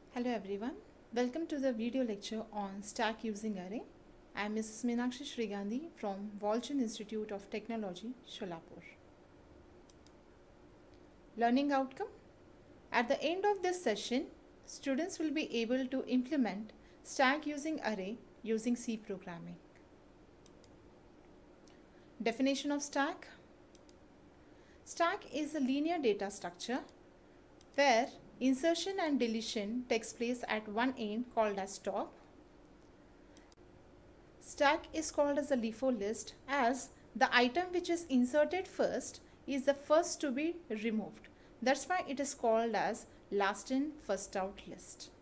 Hello everyone, welcome to the video lecture on stack using array. I am Mrs. Meenakshi Shrigandhi from Walchand Institute of Technology, Solapur. Learning outcome. At the end of this session, students will be able to implement stack using array using C programming. Definition of stack. Stack is a linear data structure where insertion and deletion takes place at one end called as top. Stack is called as a LIFO list as the item which is inserted first is the first to be removed. That's why it is called as last in first out list.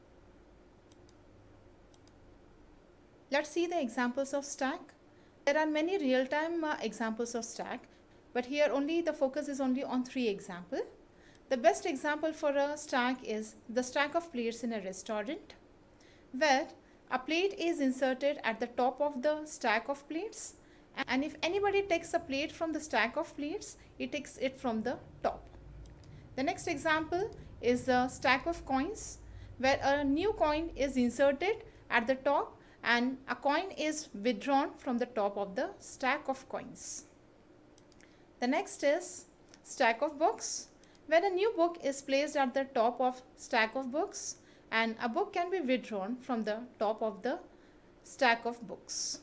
Let's see the examples of stack. There are many real-time examples of stack, but here only the focus is only on 3 examples. The best example for a stack is the stack of plates in a restaurant, where a plate is inserted at the top of the stack of plates, and if anybody takes a plate from the stack of plates, it takes it from the top. The next example is the stack of coins, where a new coin is inserted at the top and a coin is withdrawn from the top of the stack of coins. The next is stack of books, where a new book is placed at the top of stack of books and a book can be withdrawn from the top of the stack of books.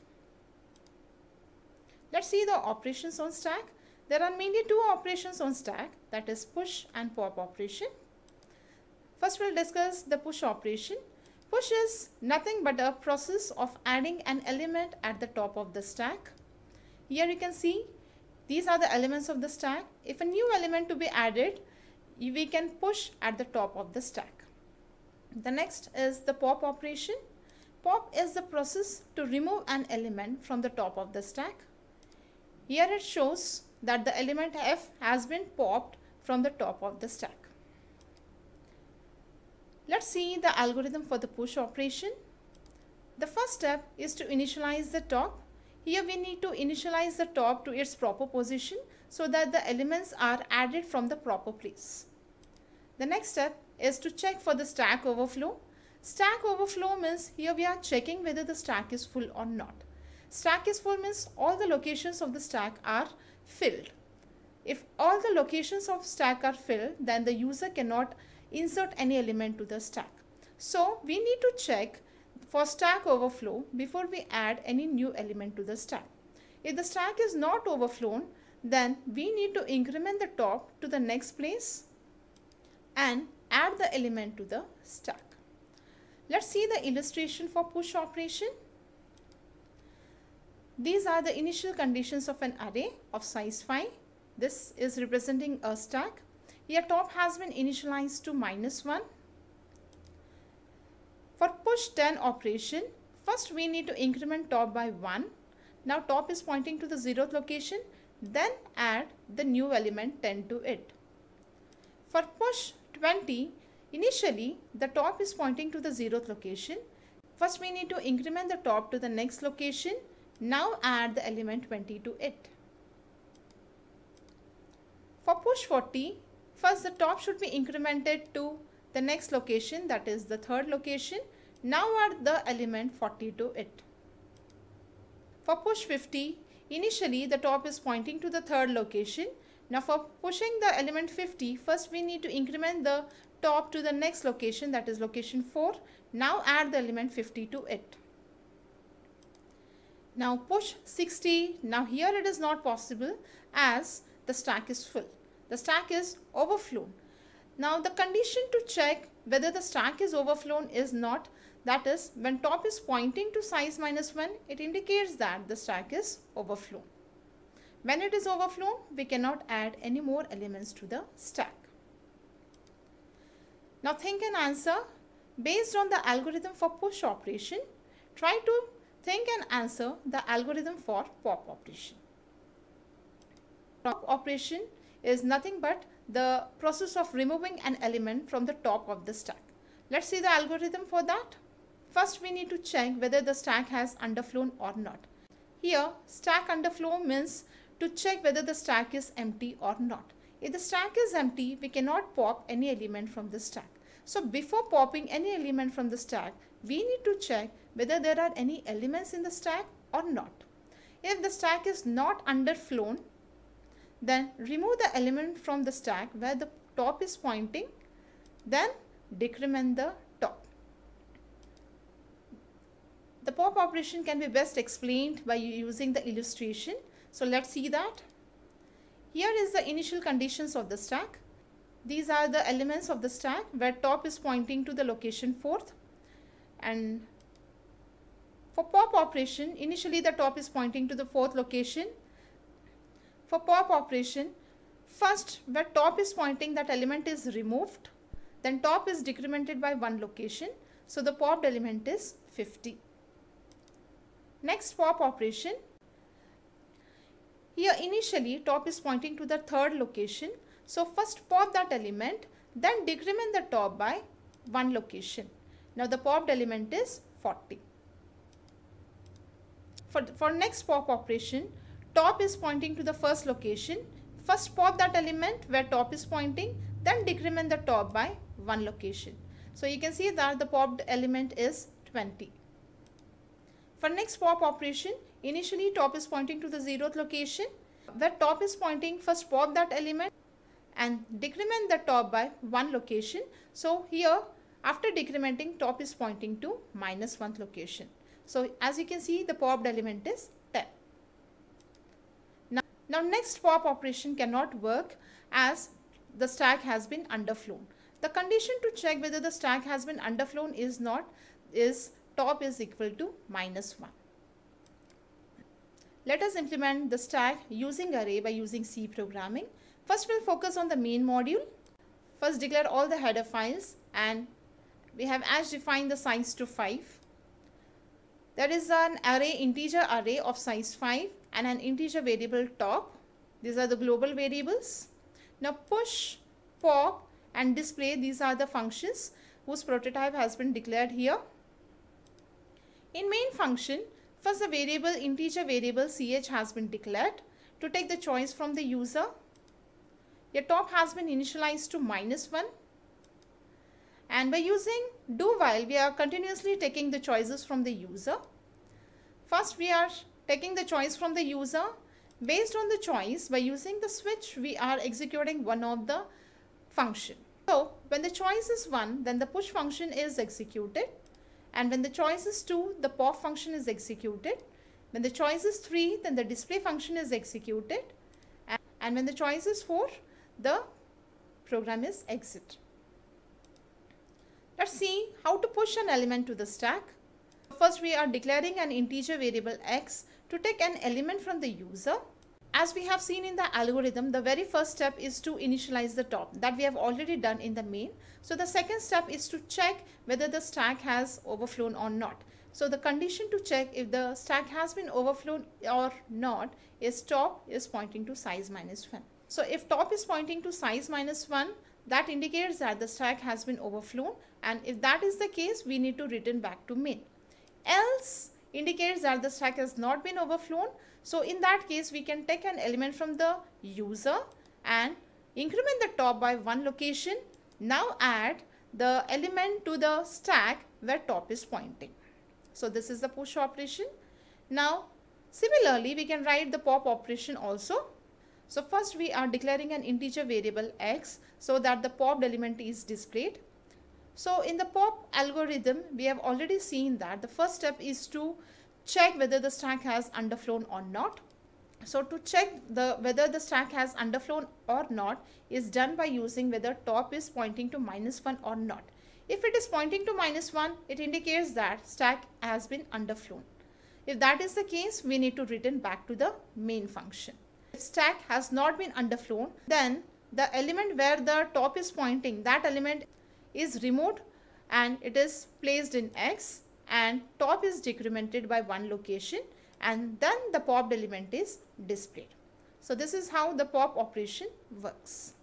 Let's see the operations on stack. There are mainly 2 operations on stack, that is push and pop operation. First we'll discuss the push operation. Push is nothing but a process of adding an element at the top of the stack. Here you can see these are the elements of the stack. If a new element to be added, we can push at the top of the stack. The next is the pop operation. Pop is the process to remove an element from the top of the stack. Here it shows that the element F has been popped from the top of the stack. Let's see the algorithm for the push operation. The first step is to initialize the top. Here we need to initialize the top to its proper position so that the elements are added from the proper place. The next step is to check for the stack overflow. Stack overflow means here we are checking whether the stack is full or not. Stack is full means all the locations of the stack are filled. If all the locations of stack are filled, then the user cannot insert any element to the stack. So we need to check for stack overflow before we add any new element to the stack. If the stack is not overflown, then we need to increment the top to the next place and add the element to the stack. Let's see the illustration for push operation. These are the initial conditions of an array of size 5. This is representing a stack. Here top has been initialized to -1. For push 10 operation, first we need to increment top by 1. Now top is pointing to the 0th location, then add the new element 10 to it. For push 20, initially the top is pointing to the 0th location. First we need to increment the top to the next location. Now add the element 20 to it. For push 40, first the top should be incremented to the next location, that is the 3rd location. Now add the element 40 to it. For push 50, initially the top is pointing to the 3rd location. Now for pushing the element 50, first we need to increment the top to the next location, that is location 4. Now add the element 50 to it. Now push 60, now here it is not possible as the stack is full. The stack is overflown. Now the condition to check whether the stack is overflown is not, that is when top is pointing to size -1, it indicates that the stack is overflown. When it is overflown, we cannot add any more elements to the stack. Now think and answer. Based on the algorithm for push operation, try to think and answer the algorithm for pop operation. Pop operation is nothing but the process of removing an element from the top of the stack. Let's see the algorithm for that. First we need to check whether the stack has underflown or not. Here stack underflow means to check whether the stack is empty or not. If the stack is empty, we cannot pop any element from the stack. So before popping any element from the stack, we need to check whether there are any elements in the stack or not. If the stack is not underflown, then remove the element from the stack where the top is pointing, then decrement the top. The pop operation can be best explained by using the illustration. So let's see that. Here is the initial conditions of the stack. These are the elements of the stack where top is pointing to the location 4th. And for pop operation, initially the top is pointing to the 4th location. For pop operation, first where top is pointing, that element is removed. Then top is decremented by 1 location. So the popped element is 50. Next pop operation. Here initially top is pointing to the 3rd location. So first pop that element, then decrement the top by 1 location. Now the popped element is 40. For next pop operation, top is pointing to the 1st location. First pop that element where top is pointing, then decrement the top by 1 location. So you can see that the popped element is 20. For next pop operation, initially top is pointing to the 0th location. Where top is pointing, first pop that element and decrement the top by 1 location. So here after decrementing, top is pointing to -1th location. So as you can see, the popped element is 10. Now next pop operation cannot work as the stack has been underflown. The condition to check whether the stack has been underflown is top is equal to -1. Let us implement the stack using array by using C programming. First we'll focus on the main module. First declare all the header files, and we have as defined the size to 5. There is an array, integer array of size 5 and an integer variable top. These are the global variables. Now push, pop and display, these are the functions whose prototype has been declared here. In main function, first the variable integer variable ch has been declared to take the choice from the user. Your top has been initialized to -1, and by using do while we are continuously taking the choices from the user. First we are taking the choice from the user. Based on the choice, by using the switch we are executing one of the function. So when the choice is 1, then the push function is executed, and when the choice is 2, the pop function is executed. When the choice is 3, then the display function is executed, and when the choice is 4, the program is exit. Let's see how to push an element to the stack. First we are declaring an integer variable x to take an element from the user. As we have seen in the algorithm, the very first step is to initialize the top. That we have already done in the main. So the second step is to check whether the stack has overflown or not. So the condition to check if the stack has been overflown or not is top is pointing to size -1. So if top is pointing to size -1, that indicates that the stack has been overflown, and if that is the case, we need to return back to main. Else indicates that the stack has not been overflown. So in that case, we can take an element from the user and increment the top by 1 location. Now add the element to the stack where top is pointing. So this is the push operation. Now similarly, we can write the pop operation also. So first we are declaring an integer variable x so that the popped element is displayed. So in the pop algorithm, we have already seen that the first step is to check whether the stack has underflown or not. So to check whether the stack has underflown or not is done by using whether top is pointing to -1 or not. If it is pointing to -1, it indicates that stack has been underflown. If that is the case, we need to return back to the main function. If stack has not been underflown, then the element where the top is pointing, that element is removed and it is placed in X, and top is decremented by 1 location, and then the popped element is displayed. So this is how the pop operation works.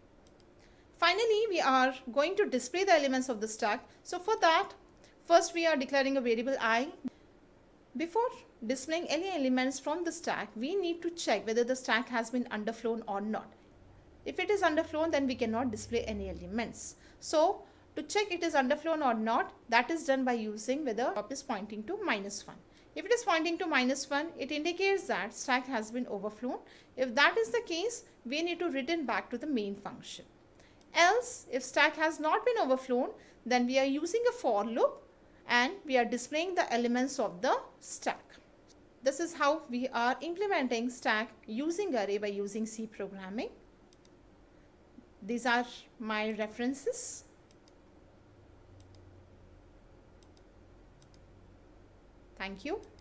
Finally, we are going to display the elements of the stack. So for that, first we are declaring a variable I. Before displaying any elements from the stack, we need to check whether the stack has been underflown or not. If it is underflown, then we cannot display any elements. So To check it is underflown or not, that is done by using whether top is pointing to -1. If it is pointing to -1, it indicates that stack has been overflown. If that is the case, we need to return back to the main function. Else, if stack has not been overflown, then we are using a for loop and we are displaying the elements of the stack. This is how we are implementing stack using array by using C programming. These are my references. Thank you.